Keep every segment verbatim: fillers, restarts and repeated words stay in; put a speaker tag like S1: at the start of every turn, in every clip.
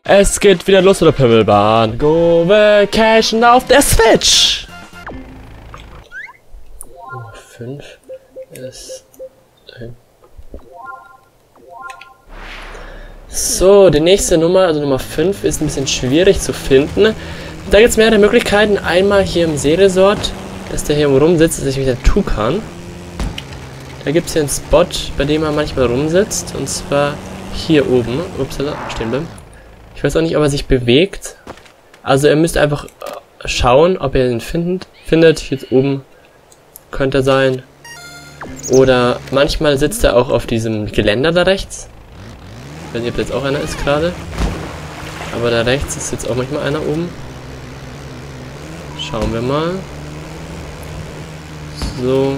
S1: Es geht wieder los mit der Pimmelbahn. Go Vacation auf der Switch. fünf ist... So, die nächste Nummer, also Nummer fünf, ist ein bisschen schwierig zu finden. Da gibt es mehrere Möglichkeiten. Einmal hier im Seeresort, dass der hier rumsitzt, ist nämlich der Tukan. Da gibt es hier einen Spot, bei dem er manchmal rumsitzt. Und zwar hier oben. Upsala, stehen bleiben. Ich weiß auch nicht, ob er sich bewegt. Also ihr müsst einfach schauen, ob ihr ihn findet. Findet, hier oben könnte er sein. Oder manchmal sitzt er auch auf diesem Geländer da rechts. Ich weiß nicht, ob da jetzt auch einer ist gerade. Aber da rechts ist jetzt auch manchmal einer oben. Schauen wir mal. So.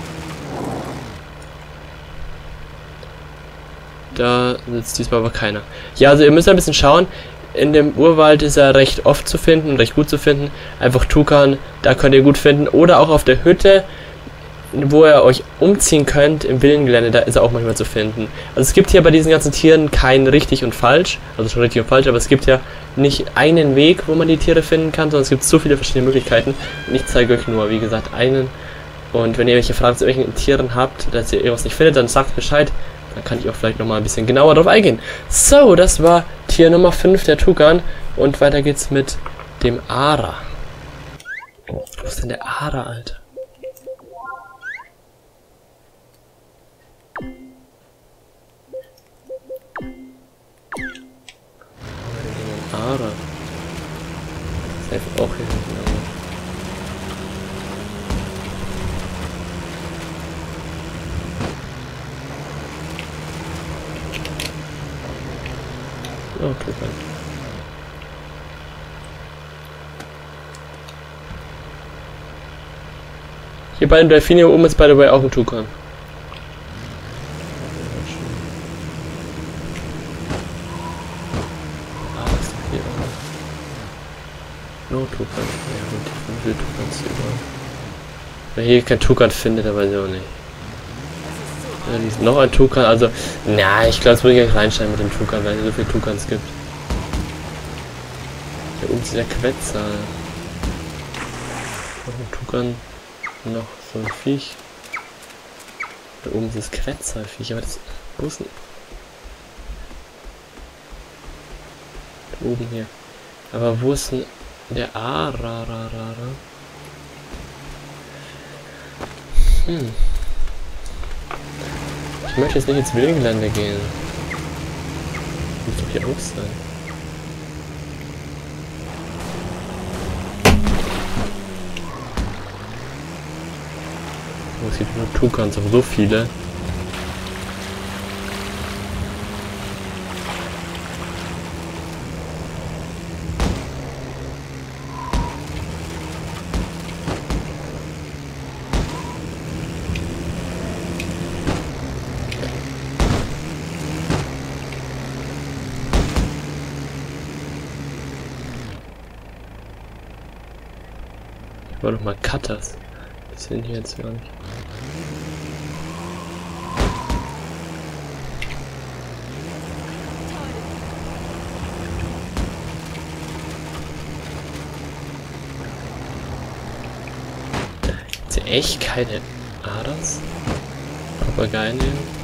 S1: Da sitzt diesmal aber keiner. Ja, also ihr müsst ein bisschen schauen. In dem Urwald ist er recht oft zu finden, recht gut zu finden. Einfach Tukan, da könnt ihr gut finden. Oder auch auf der Hütte, wo ihr euch umziehen könnt, im Villengelände, da ist er auch manchmal zu finden. Also es gibt hier bei diesen ganzen Tieren kein richtig und falsch. Also schon richtig und falsch, aber es gibt ja nicht einen Weg, wo man die Tiere finden kann, sondern es gibt so viele verschiedene Möglichkeiten. Und ich zeige euch nur, wie gesagt, einen. Und wenn ihr welche Fragen zu welchen Tieren habt, dass ihr irgendwas nicht findet, dann sagt Bescheid. Dann kann ich auch vielleicht nochmal ein bisschen genauer drauf eingehen. So, das war Tier Nummer fünf, der Tukan. Und weiter geht's mit dem Ara. Wo ist denn der Ara, Alter? Ara. Safe auch hier hinten. Okay, dann. Hier bei dem Delfin hier oben ist by the way auch ein Tukan. Ah, ist doch hier auch. No Tukan. Ja gut, wie viele Tukans überall. Wer hier kein Tukan findet, der weiß ich auch nicht. Ja, noch ein Tukan, also, na, ich glaube, es würde ich gleich reinschreiben mit dem Tukan, weil es so viele Tukans gibt. Hier oben ist der Quetzal. Noch ein Tukan, noch so ein Viech. Da oben ist das Quetzalviech, aber das. Wo ist denn? Da oben hier. Aber wo ist denn der Arararara? Hm. Ich möchte jetzt nicht ins Villengelände gehen. Muss doch hier auch sein. Oh, es gibt nur Tukans, aber so viele. War doch mal Cutters. Die sind hier jetzt gar nicht. Ist ja echt keine Aders? Papageien nehmen.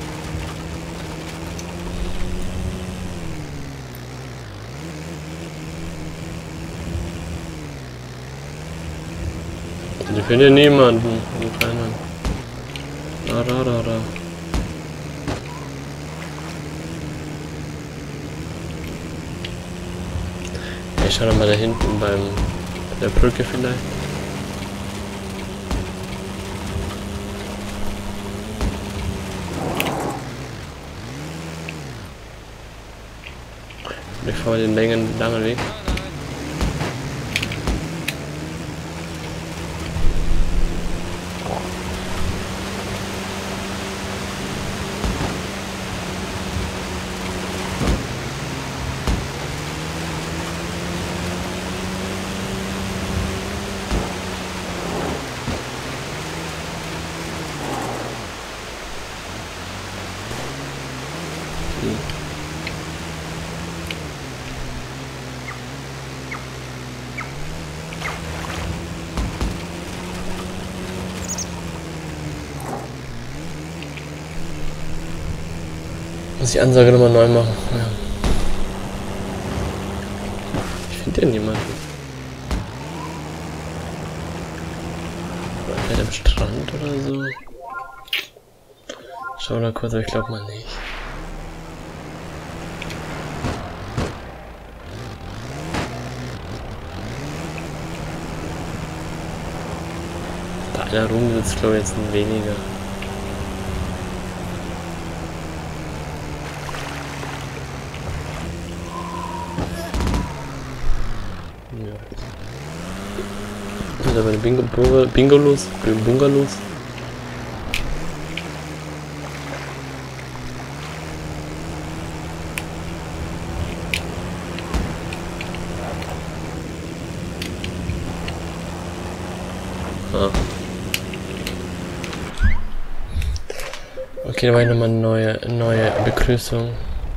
S1: Ich finde niemanden. Keinen. Da, da, da, da. Ich schau doch mal da hinten beim bei der Brücke vielleicht. Ich fahre den langen, langen Weg. Muss die Ansage nochmal neu machen. Ja. Ich finde den niemanden. War der am Strand oder so? Schau da kurz, aber ich glaube mal nicht. Da einer rumsitzt, glaube ich, jetzt ein weniger. Da bei den Bingo, Bingo, Bingolos, Bungalows. Ah. Okay, da war ich nochmal eine neue, neue Begrüßung.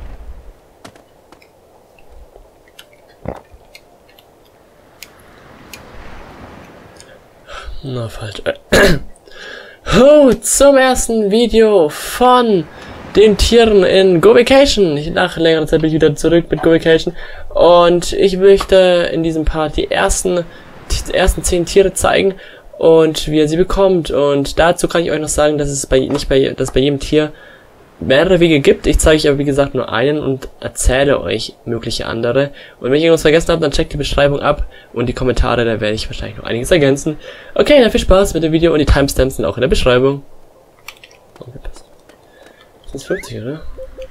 S1: Na, falsch. Oh, zum ersten Video von den Tieren in Go Vacation. Nach längerer Zeit bin ich wieder zurück mit Go Vacation. Und ich möchte in diesem Part die ersten, die ersten zehn Tiere zeigen und wie ihr sie bekommt. Und dazu kann ich euch noch sagen, dass es bei, nicht bei, dass bei jedem Tier mehrere Wege gibt. Ich zeige euch aber wie gesagt nur einen und erzähle euch mögliche andere. Und wenn ich irgendwas vergessen habe, dann checkt die Beschreibung ab und die Kommentare, da werde ich wahrscheinlich noch einiges ergänzen. Okay, dann viel Spaß mit dem Video und die Timestamps sind auch in der Beschreibung. Okay, passt. Das ist fünfzig, oder?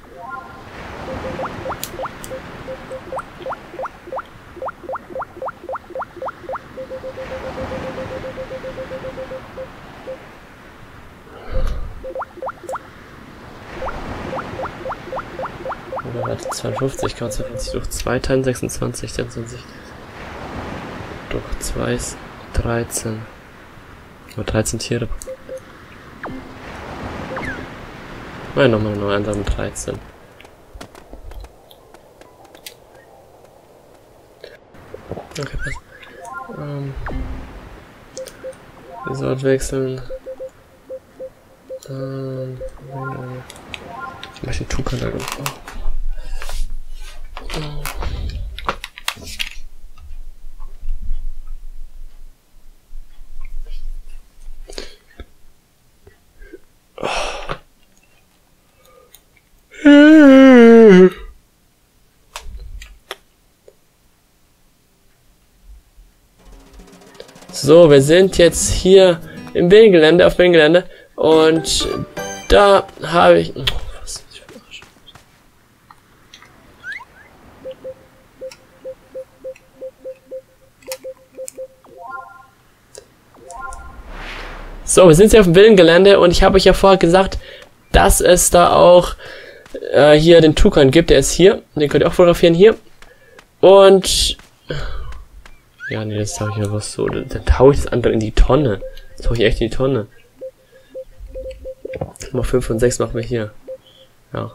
S1: zweiundfünfzig, kann man zweiundfünfzig durch zwei teilen, sechsundzwanzig, sechsundzwanzig durch zwei ist dreizehn. Nur dreizehn Tiere. Nein, nochmal eine neue Anzahl mit dreizehn. Okay, passt. Ähm. Resort wechseln. Ähm. Ich möchte den Tukan halt aufbauen. So, wir sind jetzt hier im Villengelände, auf Villengelände und da habe ich... Oh, was ist das für ein Arsch? So, wir sind jetzt auf dem Villengelände und ich habe euch ja vorher gesagt, dass es da auch äh, hier den Tukan gibt, der ist hier, den könnt ihr auch fotografieren hier und... Ja, nee, das tauche ich ja was so. Dann, dann tauche ich das andere in die Tonne. Das tauche ich echt in die Tonne. Nummer fünf und sechs machen wir hier. Ja.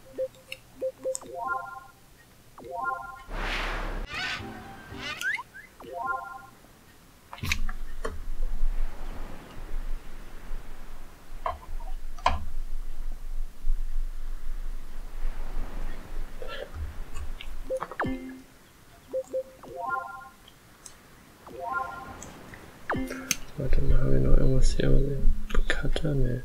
S1: Warte mal, haben wir noch irgendwas hier? Cutter? Ne.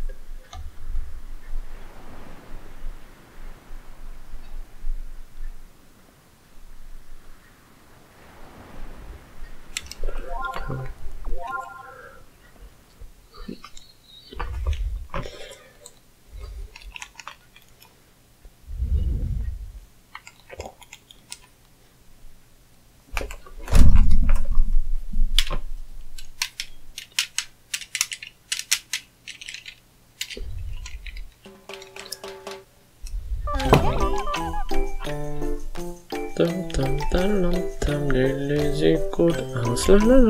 S1: Dum, dum, dum, dum, dum, Lili sieht gut aus.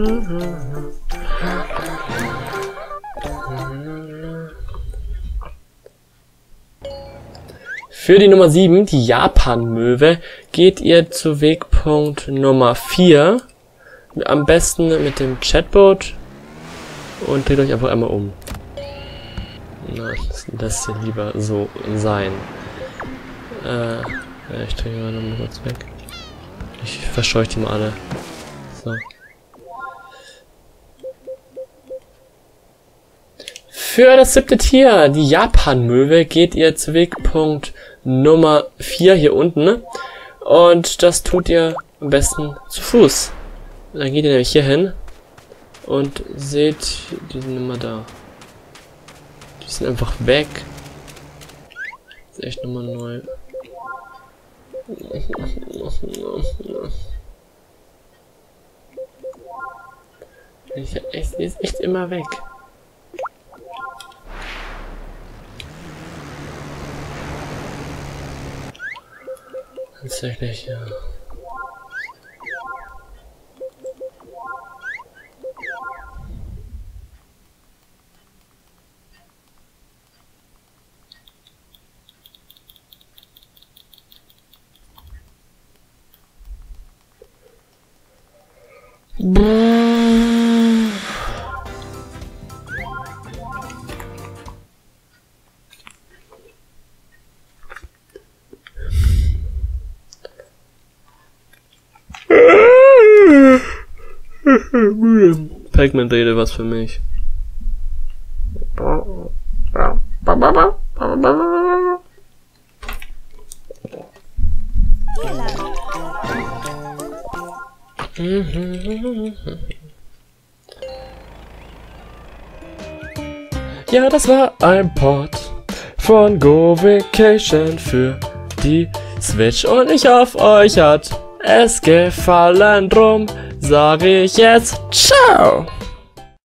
S1: Für die Nummer sieben, die Japan-Möwe, geht ihr zu Wegpunkt Nummer vier. Am besten mit dem Chatbot und dreht euch einfach einmal um. Na, das hier lieber so sein. Äh, ja, ich drehe mal noch mal kurz weg. Ich verscheuche die mal alle. So. Für das siebte Tier, die Japan-Möwe, geht ihr zu Wegpunkt Nummer vier hier unten. Ne? Und das tut ihr am besten zu Fuß. Dann geht ihr nämlich hier hin und seht, die sind immer da. Die sind einfach weg. Das ist echt nochmal neu. Ich, echt, die ist echt immer weg. Tatsächlich, ja. Pac-Man rede was für mich. Ja, das war ein Port von Go Vacation für die Switch und ich hoffe, euch hat es gefallen. Drum sage ich jetzt ciao!